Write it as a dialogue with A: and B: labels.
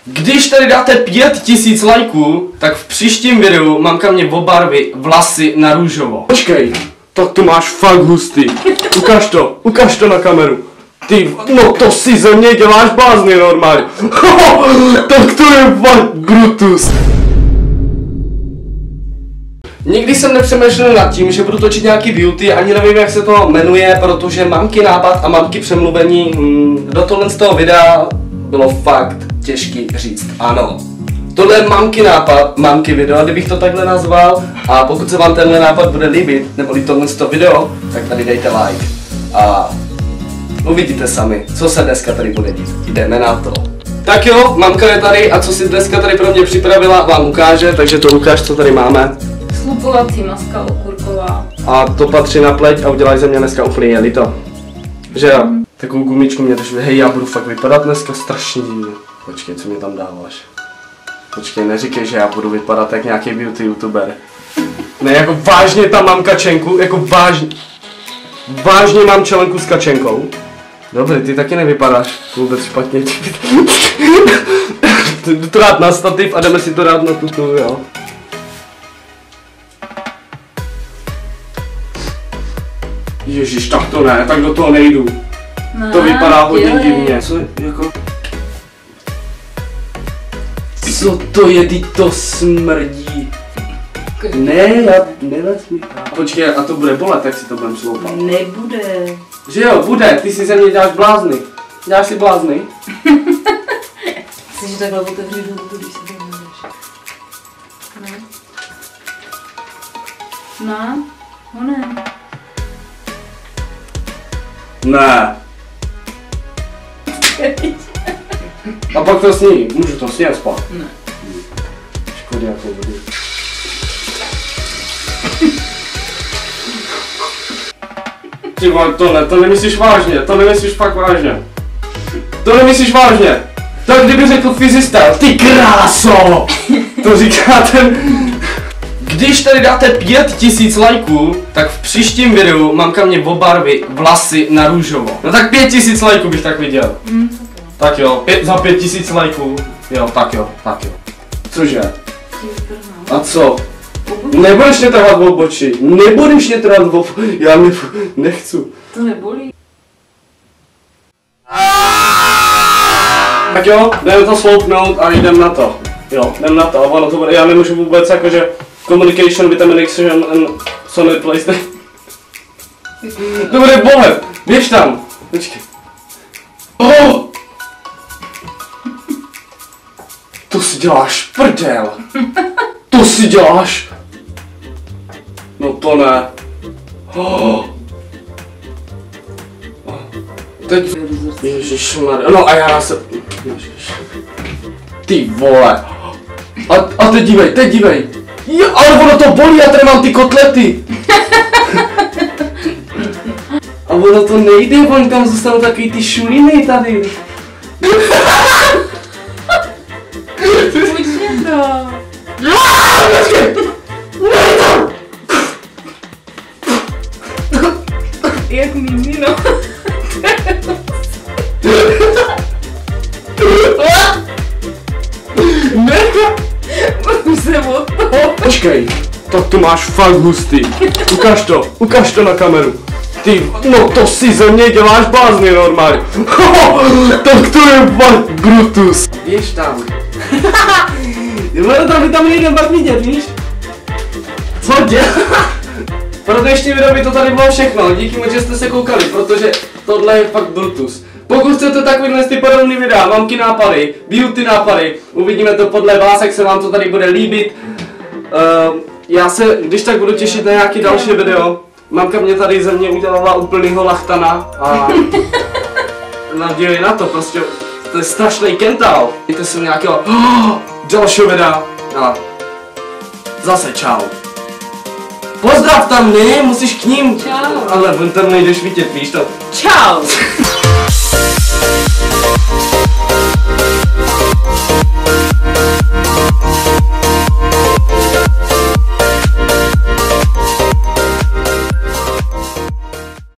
A: Když tady dáte 5000 lajků, tak v příštím videu mamka mě obarví vlasy na růžovo. Počkej, tak to máš fakt hustý. Ukaž to na kameru. Ty, no to si ze mě děláš blázny normálně. Tak to je fakt Brutus. Nikdy jsem nepřemýšlel nad tím, že budu točit nějaký beauty, ani nevím, jak se to jmenuje, protože mamky nápad a mamky přemluvení do tohle z toho videa bylo fakt těžký říct ano. Tohle je mamky nápad, mamky video, kdybych to takhle nazval, a pokud se vám tenhle nápad bude líbit, nebo tohle z toho video, tak tady dejte like a uvidíte sami, co se dneska tady bude dít. Jdeme na to. Tak jo, mamka je tady a co si dneska tady pro mě připravila, vám ukáže, takže to ukáž, co tady máme.
B: Slupovací maska okurková.
A: A to patří na pleť a udělají ze mě dneska úplně jelito. Že jo? Takovou gumičku mě drží, hej, já budu fakt vypadat dneska strašně divně. Počkej, co mě tam dáváš? Počkej, neříkej, že já budu vypadat jak nějaký beauty youtuber. Ne, jako vážně tam mám kačenku, jako vážně mám čelenku s kačenkou. Dobrý, ty taky nevypadáš vůbec špatně. Jdu to dát na stativ a jdeme si to dát na tuto, jo. Ježíš, tak to ne, tak do toho nejdu. Ne, to vypadá hodně divně. Co jako... Co to je, ty to smrdí? Ne, já nelez mi. Počkej, a to bude bolet, jak si to budem sloupat?
B: Nebude.
A: Že jo, bude, ty si ze mě děláš blázny. Děláš si blázny?
B: Chceš, že takhle otevřít hubu, když se to můžeš? Ne? Ne? No ne.
A: Ne. A pak to sní, můžu to snět spát?
B: Ne.
A: Škoda jako vody. Ty vole, to nemyslíš vážně, to nemyslíš fakt vážně. To nemyslíš vážně. Tak kdyby řekl fyzista, ty kráso! To říká ten... Když tady dáte 5000 lajků, tak v příštím videu mamka mě obarví vlasy na růžovo. No tak 5000 lajků bych tak viděl. Tak jo, za 5000 lajků. Jo, tak jo. Cože? A co? Nebudeš mě trhat v obočí. Nebudeš mě trhat v obočí. Já nechci.
B: To nebolí.
A: Tak jo, jdeme to sloupnout a jdem na to. Jo, jdem na to. A ono to bude, já nemůžu vůbec jakože communication, vitamination and Sony PlayStation. To bude bolet. Běž tam. Počkej. Oh! To si děláš prdel. To si děláš. No to ne. Oh. Teď... Ježišmarja. No a já se... Ježiš. Ty vole. A teď dívej. Jo, ale ono to bolí, já tady mám ty kotlety. A ono to nejde, oni tam zůstanou takový ty šuliny tady.
B: Pojď mě to. Jak mimino. Už jsem od toho.
A: Počkej, tak to máš fakt hustý. Ukaž to na kameru. Ty, no to si ze mě děláš blázny normálně. Tak to je fakt Brutus. Běž tam. Tam nejde pak vidět, víš? Co děláš? Pro dnešní video by to tady bylo všechno. Díky moc, že jste se koukali, protože tohle je fakt Brutus. Pokud chcete takovýhle ty podobný videa, mamky nápady, beauty nápady, uvidíme to podle vás, jak se vám to tady bude líbit. Já se, když tak budu těšit na nějaký další video. Mamka mě tady ze mě udělala úplnýho lachtana a naději na to, prostě to je strašný kentál. Mějte si nějakého dalšího videa a zase čau. Pozdrav tam, ne, musíš k ním.
B: Čau.
A: Ale tam nejdeš vidět, víš to.
B: Čau.